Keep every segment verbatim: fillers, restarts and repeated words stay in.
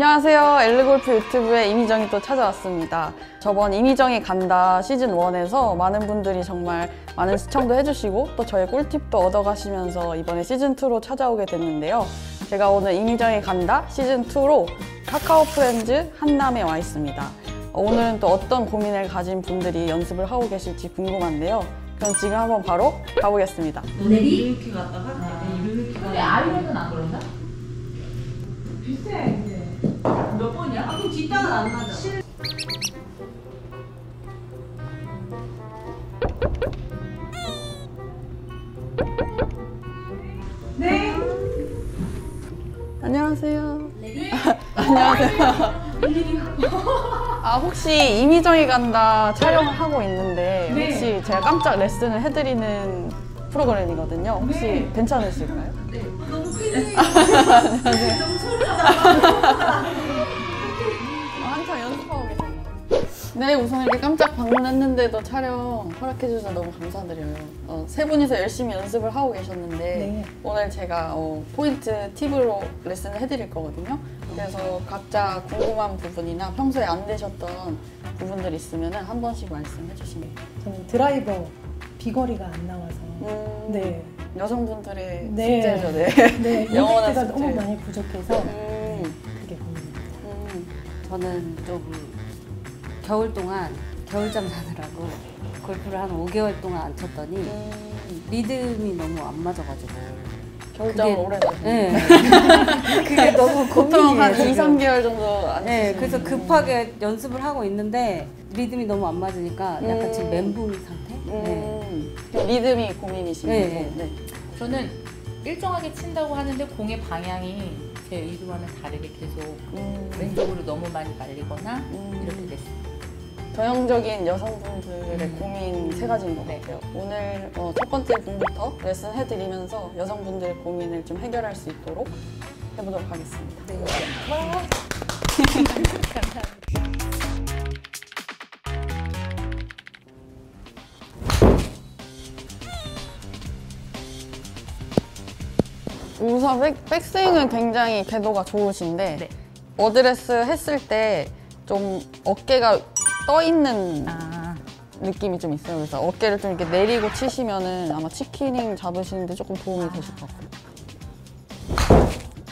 안녕하세요. 엘르골프 유튜브에 이미정이 또 찾아왔습니다. 저번 이미정이 간다 시즌 일에서 많은 분들이 정말 많은 시청도 해주시고 또 저의 꿀팁도 얻어가시면서 이번에 시즌 이로 찾아오게 됐는데요. 제가 오늘 이미정이 간다 시즌 이로 카카오 프렌즈 한남에 와 있습니다. 오늘은 또 어떤 고민을 가진 분들이 연습을 하고 계실지 궁금한데요. 그럼 지금 한번 바로 가보겠습니다. 오늘이 이렇게 갔다가 아, 이렇게 근데 아이언은 안 그런가? 비슷해. 이제 몇 번이야? 아, 그럼 뒷땅은 안 맞아. 실... 네. 안녕하세요. 레디? 안녕하세요. 아, 혹시 이미정이 간다 촬영을 하고 있는데 네. 혹시 제가 깜짝 레슨을 해드리는 프로그램이거든요. 혹시 네. 괜찮으실까요? 네. 너무 삐지. 너무 소리가 한창 연습하고 계세요. 네, 우선 이렇게 깜짝 방문했는데도 촬영 허락해주셔서 너무 감사드려요. 어, 세 분이서 열심히 연습을 하고 계셨는데 네. 오늘 제가 어, 포인트 팁으로 레슨을 해드릴 거거든요. 그래서 각자 궁금한 부분이나 평소에 안 되셨던 부분들 있으면 한 번씩 말씀해 주시면 돼요. 저는 드라이버 비거리가 안 나와서 음, 네. 여성분들의 네. 숙제죠. 네. 네, 영원한 임팩트가 숙제. 너무 많이 부족해서 음, 그게 고민입니다. 음. 저는 좀 겨울 동안 겨울잠 자느라고 골프를 한 오 개월 동안 안 쳤더니 음. 리듬이 너무 안 맞아가지고 겨울잠을 그게- 오래 자요. 네. 그게 너무 보통 한 고민이에요. 이, 삼 개월 정도 안 네, 치시는 그래서 급하게 연습을 하고 있는데 리듬이 너무 안 맞으니까 약간 음. 지금 멘붕 상태? 네. 음, 그냥 리듬이 고민이신 네, 거죠? 네. 네. 저는 일정하게 친다고 하는데 공의 방향이 제 의도와는 다르게 계속 음, 왼쪽으로 너무 많이 말리거나 음. 이렇게 됐어요. 전형적인 여성분들의 음. 고민 세 가지인 것 네. 같아요. 오늘 어, 첫 번째 분부터 레슨 해드리면서 여성분들의 고민을 좀 해결할 수 있도록 해보도록 하겠습니다. 네. 우선 백, 백스윙은 굉장히 궤도가 좋으신데 네. 어드레스 했을 때 좀 어깨가 떠 있는 아, 느낌이 좀 있어요. 그래서 어깨를 좀 이렇게 내리고 치시면은 아마 치키닝 잡으시는데 조금 도움이 되실 것 같아요.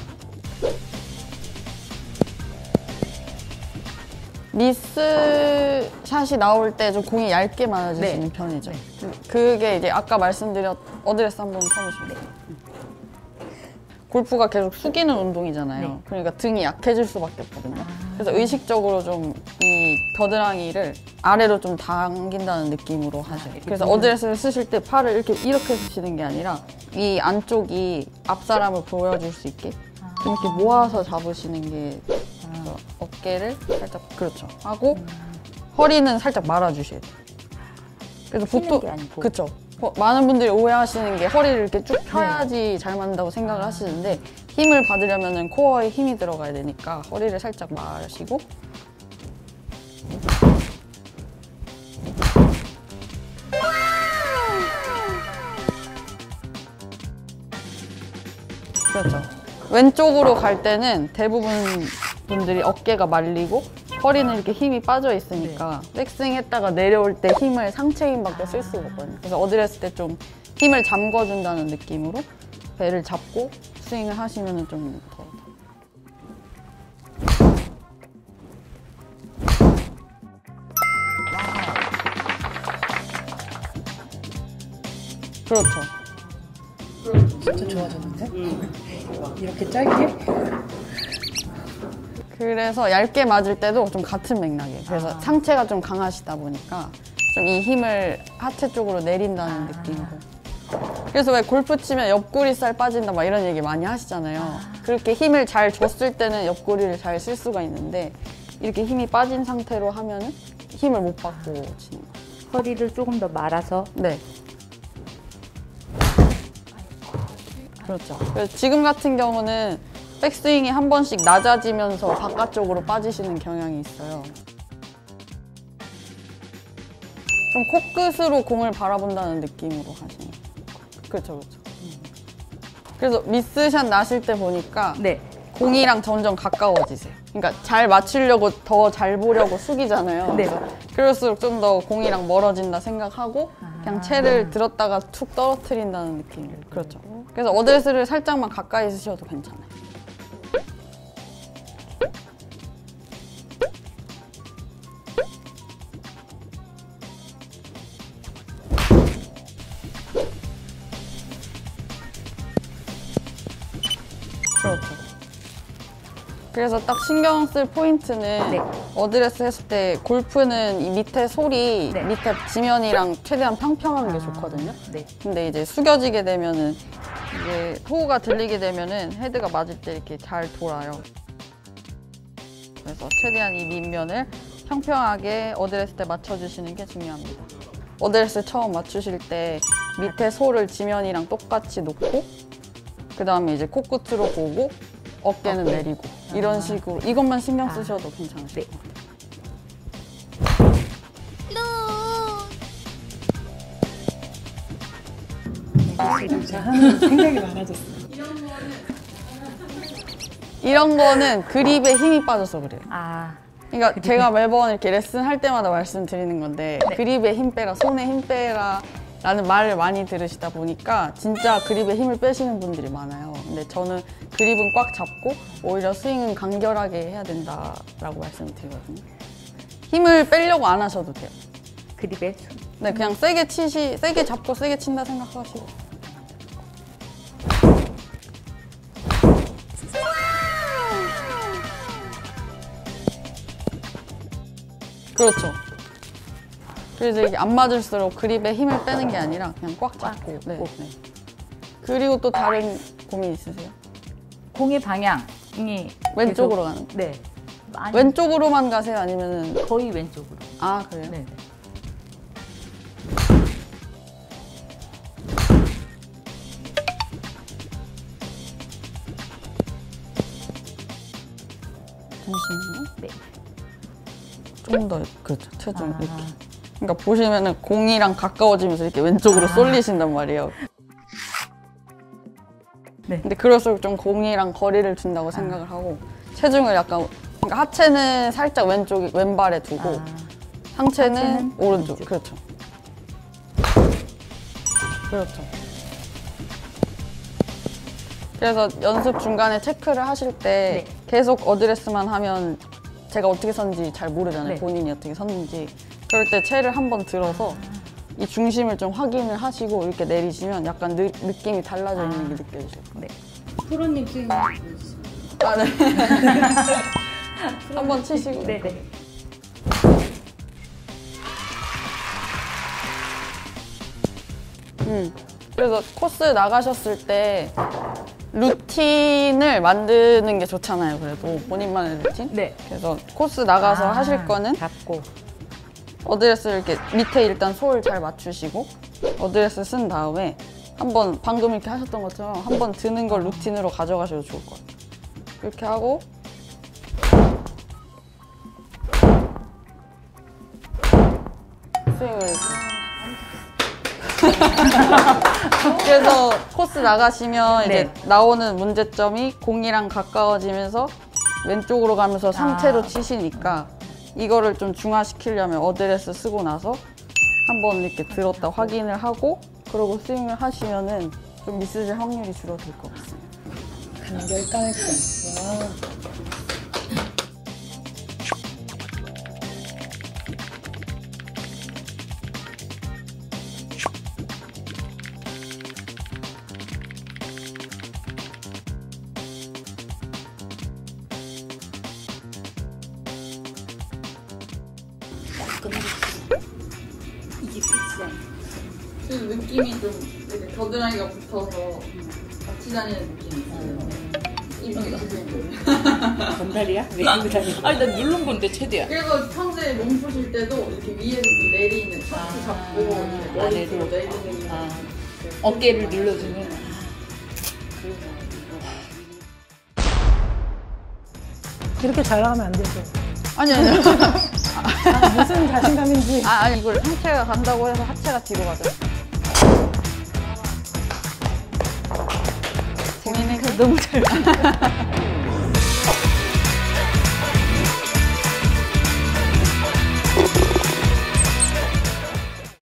미스 샷이 나올 때 좀 공이 얇게 맞으시는 네. 편이죠. 그게 이제 아까 말씀드렸 어드레스 한번 쳐보시면 돼요. 골프가 계속 숙이는 운동이잖아요. 네. 그러니까 등이 약해질 수밖에 없거든요. 그래서 의식적으로 좀 이 겨드랑이를 아래로 좀 당긴다는 느낌으로 하죠. 그래서 어드레스를 쓰실 때 팔을 이렇게 이렇게 쓰시는 게 아니라 이 안쪽이 앞사람을 보여줄 수 있게 좀 이렇게 모아서 잡으시는 게 그래서 어깨를 살짝 그렇죠 하고 허리는 살짝 말아주셔야 돼요. 그래서 보통 게 아니고. 그렇죠. 어, 많은 분들이 오해하시는 게 허리를 이렇게 쭉 펴야지 잘 맞는다고 생각을 하시는데 힘을 받으려면 코어에 힘이 들어가야 되니까 허리를 살짝 마시고 그렇죠. 왼쪽으로 갈 때는 대부분 분들이 어깨가 말리고 허리는 이렇게 힘이 빠져 있으니까 백스윙 했다가 내려올 때 힘을 상체 힘밖에 쓸 수가 없거든요. 그래서 어드레스 때 좀 힘을 잠궈준다는 느낌으로 배를 잡고 스윙을 하시면 좀 더. 그렇죠. 진짜 좋아졌는데? 이렇게 짧게? 그래서 얇게 맞을 때도 좀 같은 맥락이에요. 그래서 아. 상체가 좀 강하시다 보니까 좀 이 힘을 하체 쪽으로 내린다는 느낌으로. 그래서 왜 골프 치면 옆구리살 빠진다 막 이런 얘기 많이 하시잖아요. 아. 그렇게 힘을 잘 줬을 때는 옆구리를 잘 쓸 수가 있는데 이렇게 힘이 빠진 상태로 하면은 힘을 못 받고 치는 거예요. 허리를 조금 더 말아서 네. 그렇죠. 그래서 지금 같은 경우는 백스윙이 한 번씩 낮아지면서 바깥쪽으로 빠지시는 경향이 있어요. 좀 코끝으로 공을 바라본다는 느낌으로 하시는 거예요. 그렇죠, 그렇죠. 그래서 미스샷 나실 때 보니까 네. 공이랑 점점 가까워지세요. 그러니까 잘 맞추려고 더 잘 보려고 숙이잖아요. 네. 그럴수록 좀 더 공이랑 멀어진다 생각하고 그냥 채를 들었다가 툭 떨어뜨린다는 느낌을. 그렇죠. 그래서 어드레스를 살짝만 가까이 쓰셔도 괜찮아요. 그렇죠. 그래서 딱 신경 쓸 포인트는 네. 어드레스 했을 때 골프는 이 밑에 솔이 네. 밑에 지면이랑 최대한 평평한 게 좋거든요. 네. 근데 이제 숙여지게 되면은 이게 호우가 들리게 되면은 헤드가 맞을 때 이렇게 잘 돌아요. 그래서 최대한 이 밑면을 평평하게 어드레스 때 맞춰주시는 게 중요합니다. 어드레스 처음 맞추실 때 밑에 솔을 지면이랑 똑같이 놓고 그 다음에 이제 코끝으로 보고 어깨는 어깨. 내리고 이런 식으로 이것만 신경 아. 쓰셔도 괜찮으실 네. 것 같아요. 진짜 하는 생각이 많아졌어. 이런 거는 그립에 힘이 빠져서 그래요. 아, 그러니까 제가 매번 이렇게 레슨 할 때마다 말씀드리는 건데 네. 그립에 힘 빼라, 손에 힘 빼라 라는 말을 많이 들으시다 보니까 진짜 그립에 힘을 빼시는 분들이 많아요. 근데 저는 그립은 꽉 잡고 오히려 스윙은 간결하게 해야 된다라고 말씀을 드리거든요. 힘을 빼려고 안 하셔도 돼요. 그립에 네, 그냥 세게 치시, 세게 잡고 세게 친다 생각하시고. 그렇죠. 그래서 이게 안 맞을수록 그립에 힘을 빼는 게 아니라 그냥 꽉 잡고. 꽉 네, 잡고. 네. 그리고 또 다른 고민 있으세요? 공의 방향이 왼쪽으로 계속- 가는? 네. 많이 왼쪽으로만 가세요? 아니면은 거의 왼쪽으로. 아 그래요? 네. 잠시만요. 네. 좀 더 그렇죠. 체중 아. 이렇게. 그러니까 보시면은 공이랑 가까워지면서 이렇게 왼쪽으로 아. 쏠리신단 말이에요. 네. 근데 그럴수록 좀 공이랑 거리를 둔다고 생각을 하고 체중을 약간 그러니까 하체는 살짝 왼쪽 왼발에 두고 아, 상체는 하체는 오른쪽. 왼쪽. 그렇죠. 그렇죠. 그래서 연습 중간에 체크를 하실 때 네. 계속 어드레스만 하면 제가 어떻게 섰는지 잘 모르잖아요. 네. 본인이 어떻게 섰는지. 그럴 때 채를 한번 들어서 이 중심을 좀 확인을 하시고 이렇게 내리시면 약간 느, 느낌이 달라져 있는 게 느껴지실 거예요. 네. 프로님 지금 아, 네. 한번 치시고. 네, 네. 음. 그래서 코스 나가셨을 때 루틴을 만드는 게 좋잖아요. 그래도 본인만의 루틴. 네. 그래서 코스 나가서 아, 하실 거는 잡고. 어드레스를 이렇게 밑에 일단 솔 잘 맞추시고 어드레스 쓴 다음에 한번 방금 이렇게 하셨던 것처럼 한번 드는 걸 루틴으로 가져가셔도 좋을 것 같아요. 이렇게 하고 스윙을 이렇게. 그래서 코스 나가시면 이제 네. 나오는 문제점이 공이랑 가까워지면서 왼쪽으로 가면서 상체로 아. 치시니까 이거를 좀 중화시키려면 어드레스 쓰고 나서 한번 이렇게 들었다 확인을 하고 그러고 스윙을 하시면은 좀 미스질 확률이 줄어들 것 같습니다. 간결 깔끔. 와. 이게 끝이야. 그 느낌이 좀 이렇게 겨드랑이가 붙어서 같이 다니는 느낌이 있어요. 이분이 건달이야? 왜 이러고 다니? 아니 난 누른 건데 최대한. 그리고 평소에 몸 푸실 때도 이렇게 위에서 좀 내리는 척추 잡고 이렇게 머리 아래로. 뒤로 내리는 아, 어깨를 눌러주는. 이렇게 잘 나가면 안 되죠. 아니 아니 아, 무슨 자신감인지. 아, 아니 이걸 상체가 간다고 해서 하체가 뒤로 가죠. 재밌네. 너무 잘.